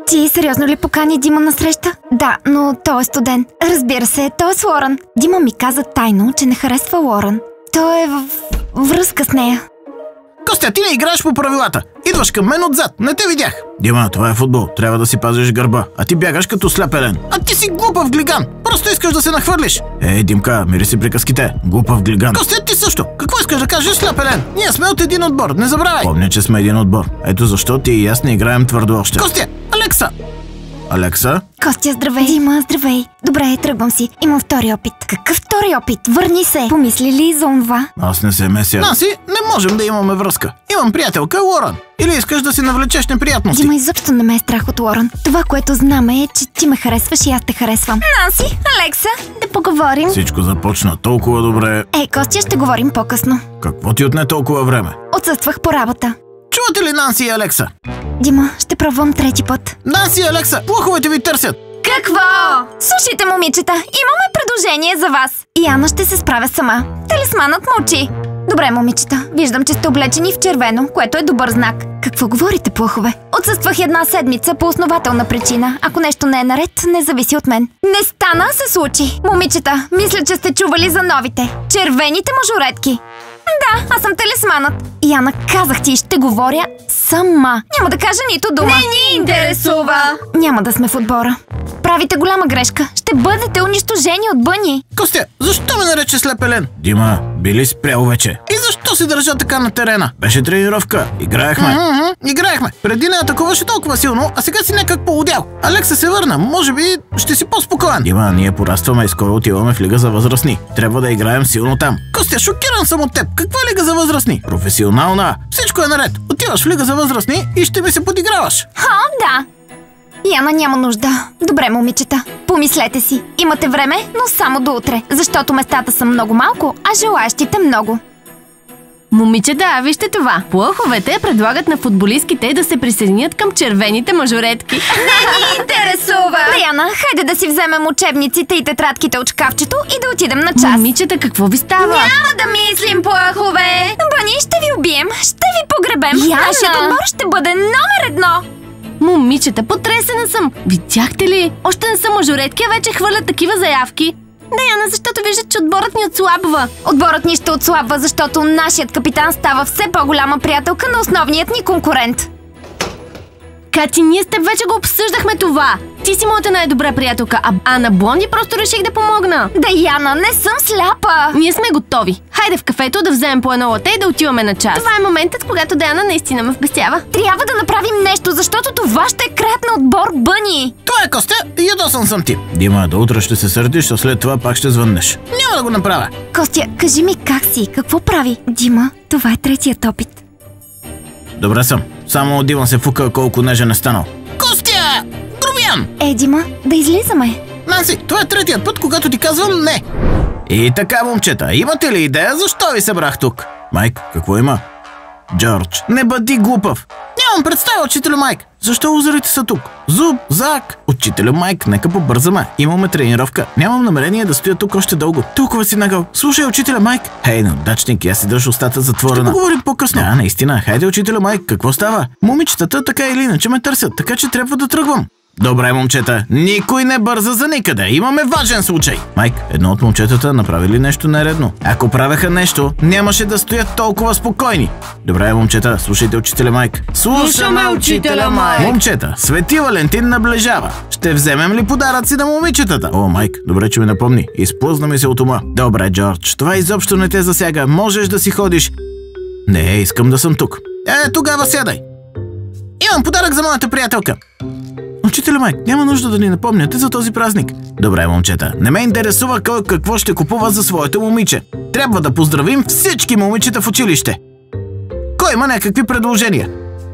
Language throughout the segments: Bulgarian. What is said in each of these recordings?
Ти сериозно ли покани Дима на среща? Да, но той е студен. Разбира се, той е с Лоран. Дима ми каза тайно, че не харесва Лоран. Той е в връзка с нея. Костя, ти не играеш по правилата. Идваш към мен отзад. Не те видях. Дима, това е футбол. Трябва да си пазиш гърба. А ти бягаш като сляпелен. А ти си глупав глиган. Просто искаш да се нахвърлиш. Димка, мири си приказките. Глупав глиган. Костя, ти също. Какво искаш да кажеш, сляпелен? Ние сме от един отбор. Не забравяй. Помня, че сме един отбор. Ето защо ти и аз не играем твърдо още. Костя, Алекса! Алекса? Костя, здравей. Дима, здравей. Добре, тръгвам си. Имам втори опит. Какъв втори опит? Върни се. Помисли ли за онова? Аз не се меся. Наси, не можем да имаме връзка. Имам приятелка Лоран. Или искаш да си навлечеш неприятности? Дима, изобщо не ме е страх от Лоран. Това, което знаме е, че ти ме харесваш и аз те харесвам. Наси, Алекса, да поговорим. Всичко започна толкова добре. Костя, ще говорим по-късно. Какво ти отне толкова време? Отсъствах по работа. Чувате ли Нанси и Алекса? Дима, ще пробвам трети път. Нанси и Алекса, плоховете ви търсят. Какво? Слушайте, момичета, имаме предложение за вас. И Ана ще се справя сама. Талисманът мълчи. Добре, момичета, виждам, че сте облечени в червено, което е добър знак. Какво говорите, плохове? Отсъствах една седмица по основателна причина. Ако нещо не е наред, не зависи от мен. Не стана, се случи. Момичета, мисля, че сте чували за новите. Червените мажоретки. Да, аз съм талисманът. Яна, казах ти, ще говоря сама. Няма да кажа нито дума. Не ни интересува. Няма да сме в отбора. Правите голяма грешка. Ще бъдете унищожени от Бъни. Костя, защо ме нарече слепелен? Дима, би ли спрял вече? И защо се държа така на терена? Беше тренировка. Играехме. Играехме. Преди не атакуваше толкова силно, а сега си някак поудял. Алекса се върна. Може би ще си по-спокоен. Дима, ние порастваме и скоро отиваме в лига за възрастни. Трябва да играем силно там. Костя, шокиран съм от теб. Каква лига за възрастни? Професионална. Всичко е наред. Отиваш в лига за възрастни и ще ми се подиграваш. Да. Яна, няма нужда. Добре, момичета, помислете си. Имате време, но само до утре, защото местата са много малко, а желаящите много. Момичета, вижте това. Плъховете предлагат на футболистките да се присъединят към червените мажоретки. Не ни интересува! Яна, хайде да си вземем учебниците и тетрадките от шкафчето и да отидем на час. Момичета, какво ви става? Няма да мислим, плъхове! Бъни, ще ви убием, ще ви погребем. Нашият отбор ще бъде номер 1! Момичета, потресена съм! Видяхте ли? Още не са мажоретки, а вече хвърлят такива заявки. Даяна, защото виждат, че отборът ни отслабва. Отборът ни ще отслабва, защото нашият капитан става все по-голяма приятелка на основният ни конкурент. Кати, ние с теб вече го обсъждахме това. Ти си моята най-добра приятелка, а на Блонди просто реших да помогна. Даяна, не съм сляпа. Ние сме готови. Хайде в кафето да вземем по едно лате и да отиваме на час. Това е моментът, когато Даяна наистина ме вбесява. Трябва да направим нещо, защото това ще е краят на отбор Бъни. Това е, Костя, ядосан съм ти. Дима, до утре ще се сърдиш, а след това пак ще звъннеш. Няма да го направя. Костя, кажи ми как си, какво прави? Дима, това е третият опит. Добре съм. Само Дима се фука колко нежен е станал. Костя! Грубиян! Дима, да излизаме. Нанси, това е третият път, когато ти казвам не. И така, момчета, имате ли идея защо ви събрах тук? Майк, какво има? Джордж, не бъди глупав. Нямам представа, учителю Майк. Защо лузерите са тук? Зуб, Зак. Учителю Майк, нека побързаме. Имаме тренировка. Нямам намерение да стоя тук още дълго. Толкова си нагъл. Слушай, учителя Майк. Хей, неудачник, я си държа устата затворена. Ще поговорим по-късно. Да, наистина. Хайде, учителя Майк, какво става? Момичетата така или иначе ме търсят, така че трябва да тръгвам. Добре, момчета, никой не бърза за никъде. Имаме важен случай. Майк, едно от момчетата направи ли нещо нередно? Ако правеха нещо, нямаше да стоят толкова спокойни. Добре, момчета, слушайте учителя Майк. Слушаме учителя Майк. Момчета, Свети Валентин наближава. Ще вземем ли подаръци на момичетата? О, Майк, добре, че ми напомни. Изплъзна ми се от ума. Добре, Джордж, това изобщо не те засяга. Можеш да си ходиш. Не, искам да съм тук. Тогава сядай. Имам подарък за моята приятелка. Учителя Майк, няма нужда да ни напомняте за този празник. Добре, момчета, не ме интересува кой какво ще купува за своето момиче. Трябва да поздравим всички момичета в училище. Кой има някакви предложения?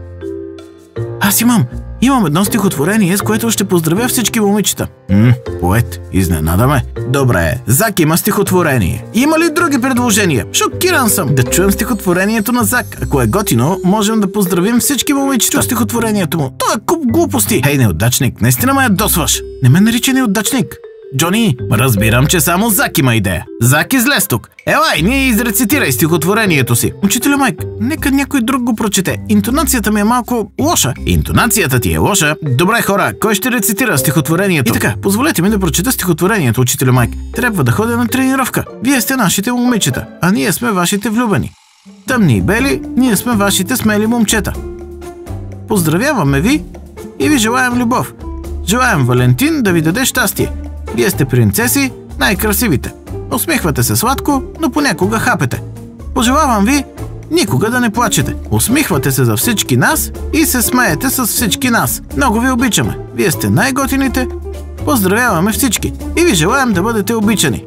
Аз имам едно стихотворение, с което ще поздравя всички момичета. Поет, изненада ме. Добре, Зак има стихотворение. Има ли други предложения? Шокиран съм. Да чуем стихотворението на Зак. Ако е готино, можем да поздравим всички момичета. Чу стихотворението му. Това е куп глупости. Хей, неудачник, наистина ме ядосваш. Не ме наричай неудачник. Джони, разбирам, че само Зак има идея. Зак, излез тук. Елай, ние изрецитирай стихотворението си. Учителю Майк, нека някой друг го прочете. Интонацията ми е малко лоша. Интонацията ти е лоша? Добре, хора, кой ще рецитира стихотворението? И така, позволете ми да прочета стихотворението, учителю Майк. Трябва да ходя на тренировка. Вие сте нашите момичета, а ние сме вашите влюбени. Тъмни и бели, ние сме вашите смели момчета. Поздравяваме ви и ви желаем любов. Желаем Валентин да ви даде щастие. Вие сте принцеси, най-красивите. Усмихвате се сладко, но понякога хапете. Пожелавам ви никога да не плачете. Усмихвате се за всички нас и се смеете с всички нас. Много ви обичаме. Вие сте най-готините. Поздравяваме всички и ви желаем да бъдете обичани.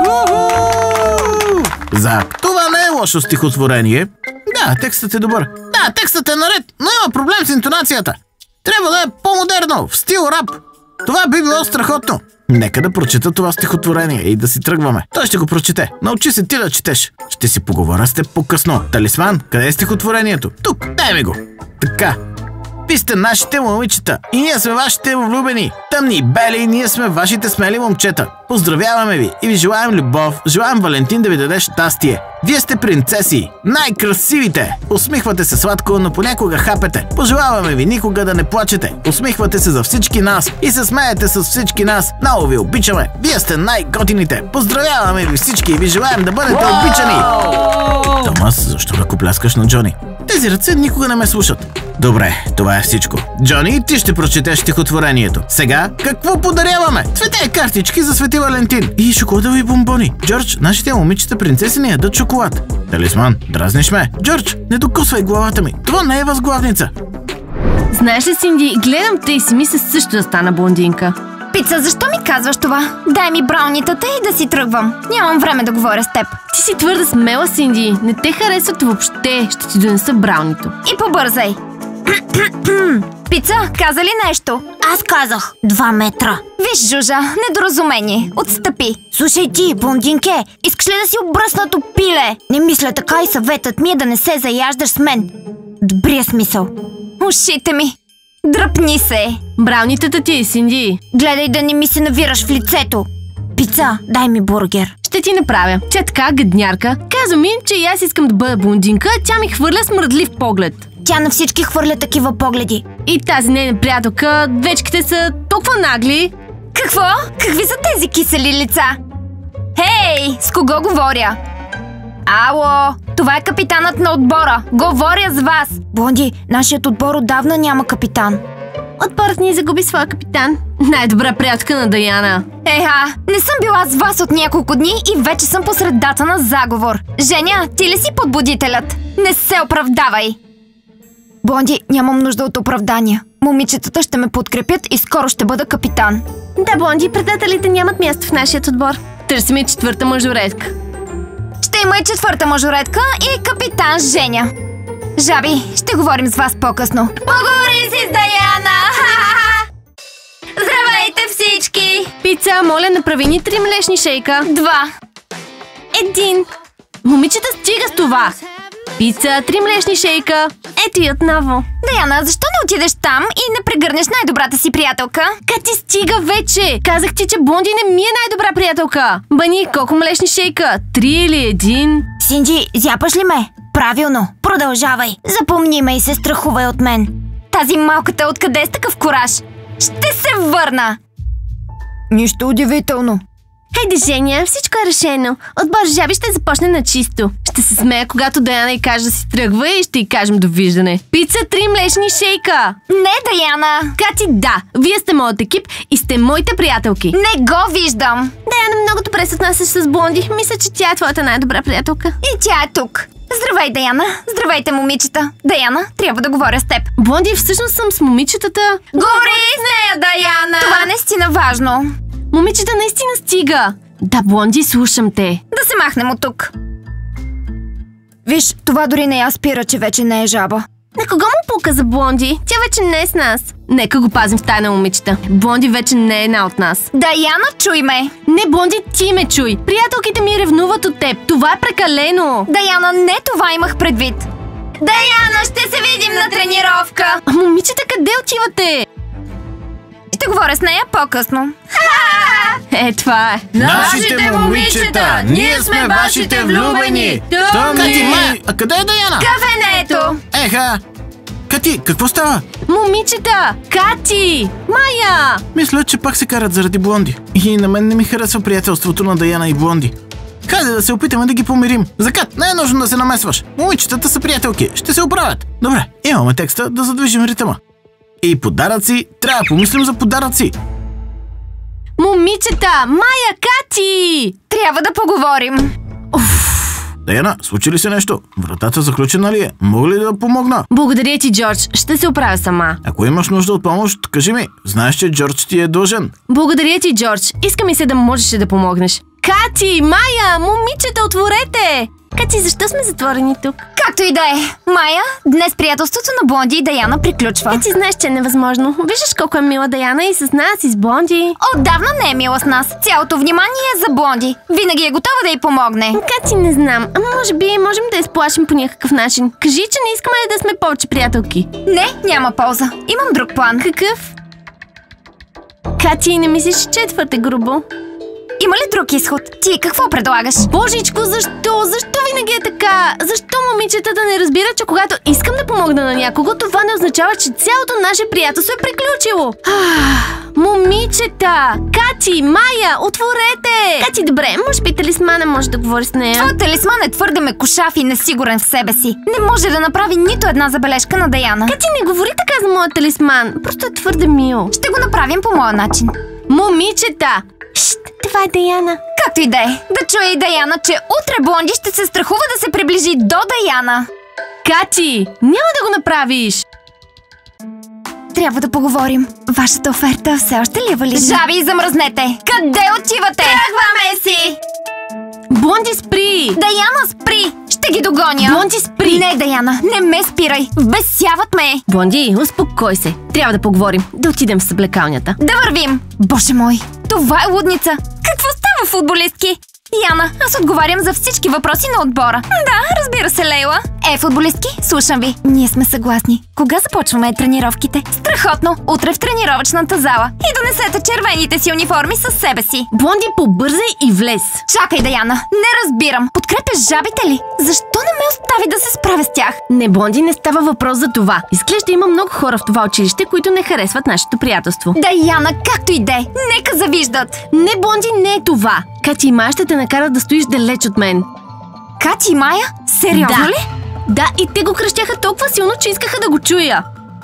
Зак, това не е лошо стихотворение. Да, текстът е добър. Да, текстът е наред, но има проблем с интонацията. Трябва да е по-модерно, в стил рап. Това би било страхотно. Нека да прочета това стихотворение и да си тръгваме. Той ще го прочете. Научи се ти да четеш. Ще си поговоря с теб по-късно. Талисман, къде е стихотворението? Тук, дай ми го. Така. Вие сте нашите момичета и ние сме вашите влюбени. Тъмни и бели, ние сме вашите смели момчета. Поздравяваме ви и ви желаем любов. Желаем Валентин да ви даде щастие. Вие сте принцеси, най-красивите. Усмихвате се сладко, но понякога хапете. Пожелаваме ви никога да не плачете. Усмихвате се за всички нас и се смеете с всички нас. Много ви обичаме. Вие сте най-готините. Поздравяваме ви всички и ви желаем да бъдете обичани. Томас, защо ръкопляскаш на Джони? Тези ръце никога не ме слушат. Добре, това е всичко. Джони, ти ще прочетеш стихотворението. Сега, какво подаряваме? Цвете и картички за Свети Валентин. И шоколадови бомбони. Джордж, нашите момичета принцеси не ядат шоколад. Талисман, дразниш ме. Джордж, не докосвай главата ми. Това не е възглавница. Знаеш ли, Синди, гледам те и си мисля също да стана блондинка. Пица, защо ми казваш това? Дай ми браунитата и да си тръгвам. Нямам време да говоря с теб. Ти си твърда смела, Синди. Не те харесват въобще. Ще ти донеса браунито. И побързай. Пица, каза ли нещо? Аз казах 2 метра. Виж, Жужа, недоразумение. Отстъпи. Слушай ти, блондинке, искаш ли да си обръснато пиле? Не мисля така и съветът ми е да не се заяждаш с мен. Добрия смисъл. Ушите ми. Дръпни се. Браунитата ти, Синди. Гледай да не ми се навираш в лицето. Пица, дай ми бургер. Ще ти направя. Тя така гаднярка. Казва ми, че и аз искам да бъда блондинка, тя ми хвърля смръдлив поглед. Тя на всички хвърля такива погледи. И тази нейна приятелка, двечките са толкова нагли. Какво? Какви са тези кисели лица? Хей, с кого говоря? Ало, това е капитанът на отбора. Говоря с вас. Блонди, нашият отбор отдавна няма капитан. Отборът ни загуби своя капитан. Най-добра приятелка на Даяна. Еха, не съм била с вас от няколко дни и вече съм по средата на заговор. Женя, ти ли си подбудителят? Не се оправдавай. Блонди, нямам нужда от оправдания. Момичетата ще ме подкрепят и скоро ще бъда капитан. Да, Блонди, предателите нямат място в нашия отбор. Търсим и 4-та мажоретка. Ще има и 4-та мажоретка и капитан Женя. Жаби, ще говорим с вас по-късно. Поговори си с Даяна! Здравейте всички! Пица, моля, направи ни 3 млечни шейка. 2. 1. Момичета, стига с това! Пица, 3 млечни шейка. Ето и отново. Даяна, защо не отидеш там и не прегърнеш най-добрата си приятелка? Кати, стига вече! Казах ти, че Блонди не ми е най-добра приятелка. Бани, колко млечни шейка? 3 или 1? Синди, зяпаш ли ме? Правилно, продължавай. Запомни ме и се страхувай от мен. Тази малката откъде с такъв кураж? Ще се върна! Нищо удивително. Хайде, Женя, всичко е решено. Отбор Жаби ще започне на чисто. Ще се смея, когато Даяна й каже да си тръгва и ще й кажем довиждане. Пица, 3 млечни шейка. Не, Даяна. Кати, да. Вие сте моят екип и сте моите приятелки. Не го виждам. Даяна, много добре се отнасяш с Блонди. Мисля, че тя е твоята най-добра приятелка. И тя е тук. Здравей, Даяна. Здравейте, момичета. Даяна, трябва да говоря с теб. Блонди, всъщност съм с момичетата. Говори с нея, Даяна. Това наистина важно. Момичета, наистина стига. Да, Блонди, слушам те. Да се махнем от тук. Виж, това дори не я спира, че вече не е жаба. На кого му пука за Блонди? Тя вече не е с нас. Нека го пазим в тайна, момичета. Блонди вече не е една от нас. Даяна, чуй ме. Не, Блонди, ти ме чуй. Приятелките ми ревнуват от теб. Това е прекалено. Даяна, не това имах предвид. Даяна, ще се видим на тренировка. А момичета, къде отивате? Ще говоря с нея по-късно. Това е. Нашите момичета! Ние сме вашите влюбени! Кати, Майя, а къде е Даяна? Кафенето! Еха! Кати, какво става? Момичета! Кати! Майя! Мисля, че пак се карат заради Блонди. И на мен не ми харесва приятелството на Даяна и Блонди. Хайде да се опитаме да ги помирим. Закат, не е нужно да се намесваш. Момичетата са приятелки, ще се оправят. Добре, имаме текста да задвижим ритъма. И подаръци, трябва да помислим за подаръци. Момичета! Майя, Кати! Трябва да поговорим. Даяна, случи ли се нещо? Вратата заключена ли е? Мога ли да помогна? Благодаря ти, Джордж. Ще се оправя сама. Ако имаш нужда от помощ, кажи ми. Знаеш, че Джордж ти е дължен. Благодаря ти, Джордж. Иска ми се да можеш да помогнеш. Кати! Майя! Момичета, отворете! Кати, защо сме затворени тук? Както и да е. Майя, днес приятелството на Блонди и Даяна приключва. Кати, знаеш, че е невъзможно. Виждаш колко е мила Даяна и с нас, и с Блонди. Отдавна не е мила с нас. Цялото внимание е за Блонди. Винаги е готова да й помогне. Кати, не знам. Може би можем да я сплашим по някакъв начин. Кажи, че не искаме да сме повече приятелки. Не, няма полза. Имам друг план. Какъв? Кати, не мислиш, че е твърде грубо? Има ли друг изход? Ти какво предлагаш? Божичко, защо? Защо винаги е така? Защо момичетата не разбират, че когато искам да помогна на някого, това не означава, че цялото наше приятелство е приключило? Момичета! Кати, Майя, отворете! Кати, добре, може би талисмана може да говори с нея. Твой талисман е твърде мекошав и несигурен в себе си. Не може да направи нито една забележка на Даяна. Кати, не говори така за моят талисман. Просто е твърде мил. Ще го направим по моя начин. Момичета! Шт, това е Даяна. Както и да е. Да чуе и Даяна, че утре Блонди ще се страхува да се приближи до Даяна. Кати, няма да го направиш. Трябва да поговорим. Вашата оферта все още ли е валидна? Жаби, замръзнете! Къде отивате? Тръгваме си! Блонди, спри! Даяна, спри! Ще ги догоня! Блонди, спри! Не, Даяна, не ме спирай! Вбесяват ме! Блонди, успокой се. Трябва да поговорим. Да отидем в съблекалнята. Да вървим! Боже мой, това е лудница! Какво става, футболистки? Яна, аз отговарям за всички въпроси на отбора. Да, разбира се, Лейла. Футболистки, слушам ви. Ние сме съгласни. Кога започваме тренировките? Страхотно! Утре в тренировъчната зала. И донесете червените си униформи със себе си. Блонди, побързай и влез. Чакай, Даяна, не разбирам. Подкрепяш жабите ли? Защо не ме остави да се справя с тях? Не, Блонди, не става въпрос за това. Изглежда има много хора в това училище, които не харесват нашето приятелство. Даяна, както и де, нека завиждат. Не, Блонди, не е това. Кати и Майя ще те накарат да стоиш далеч от мен. Кати и Майя? Сериозно ли? Да, и те го кръщяха толкова силно, че искаха да го чуя.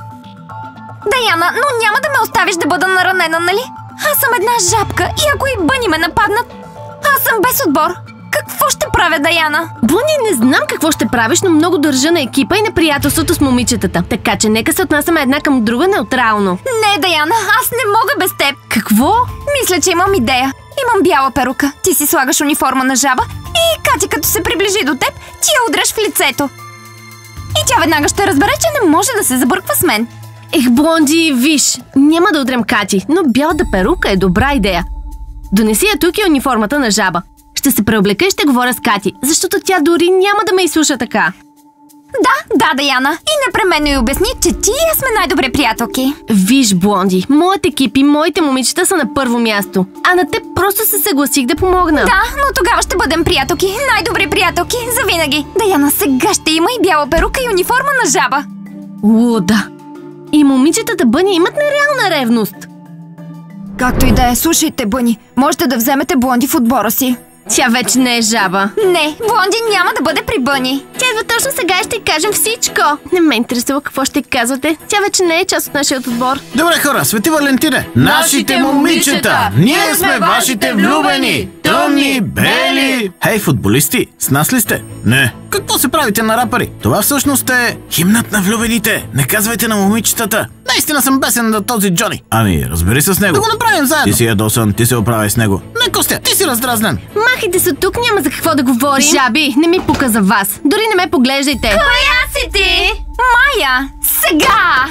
Даяна, но няма да ме оставиш да бъда наранена, нали? Аз съм една жабка и ако и бъни ме нападнат, аз съм без отбор. Какво ще правя, Даяна? Блонди, не знам какво ще правиш, но много държа на екипа и на приятелството с момичетата. Така че нека се отнасяме една към друга неутрално. Не, Даяна, аз не мога без теб. Какво? Мисля, че имам идея. Имам бяла перука. Ти си слагаш униформа на жаба и Кати, като се приближи до теб, ти я удреш в лицето. И тя веднага ще разбере, че не може да се забърква с мен. Блонди, виж, няма да удрям Кати, но бялата перука е добра идея. Донеси я тук и униформата на жаба. Ще се преоблека и ще говоря с Кати, защото тя дори няма да ме изслуша така. Да, Даяна. И непременно й обясни, че ти и аз сме най-добри приятелки. Виж, Блонди, моят екип и моите момичета са на първо място. А на теб просто се съгласих да помогна. Да, но тогава ще бъдем приятелки. Най-добри приятелки, завинаги. Даяна, сега ще има и бяла перука и униформа на жаба. Да. И момичетата Бъни имат нереална ревност. Както и да е, слушайте, Бъни. Можете да вземете Блонди в отбора си. Тя вече не е жаба. Не, Блонди няма да бъде при Бъни. Тя идва точно сега и ще й кажем всичко. Не ме интересува какво ще казвате. Тя вече не е част от нашия отбор. Добре, хора, Свети Валентине! Нашите момичета! Ние сме вашите влюбени! Тъмни, бели! Хей, футболисти, с нас ли сте? Не. Какво се правите на рапъри? Това всъщност е химнат на влюбените. Не казвайте на момичетата. Наистина съм бесен на този Джони. Ами, разбери се с него. Да го направим заедно. Ти си ядосан, ти се оправяй с него. Не, Костя, ти си раздразнен. Махайте се тук, няма за какво да говорим. Жаби, не ми пука за вас. Дори не ме поглеждайте. Коя си ти? Майя, сега!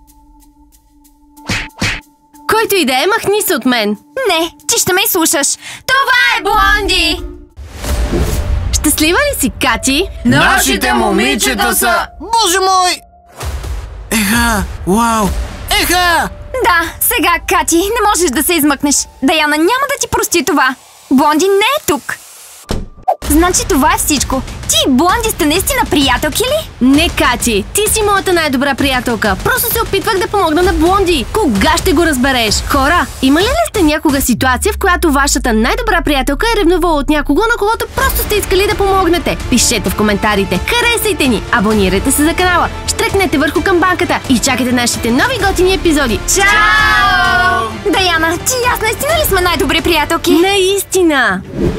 Който и да е, махни се от мен. Не, ти ще ме изслушаш. Това е Блонди! Щастлива ли си, Кати? Нашите момичета са... Боже мой! Еха! Вау! Еха! Да, сега, Кати, не можеш да се измъкнеш. Даяна няма да ти прости това. Блонди не е тук. Значи това е всичко. Ти и Блонди сте наистина приятелки ли? Не, Кати, ти си моята най-добра приятелка. Просто се опитвах да помогна на Блонди. Кога ще го разбереш? Хора, имали ли сте някога ситуация, в която вашата най-добра приятелка е ревнувала от някого, на когото просто сте искали да помогнете? Пишете в коментарите, харесайте ни, абонирайте се за канала, штрекнете върху камбанката и чакайте нашите нови готини епизоди. Чао! Даяна, ти и аз наистина ли сме най-добри приятелки? Наистина!